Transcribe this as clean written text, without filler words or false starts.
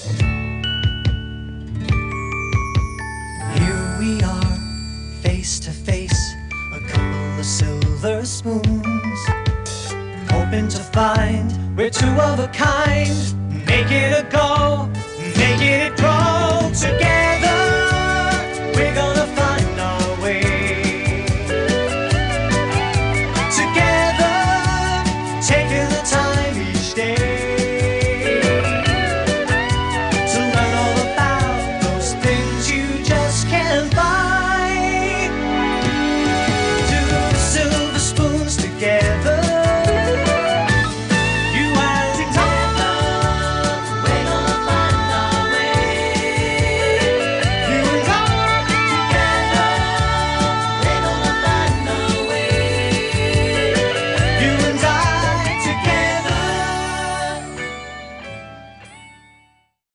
Here we are, face to face, a couple of silver spoons, hoping to find we're two of a kind, make it a go.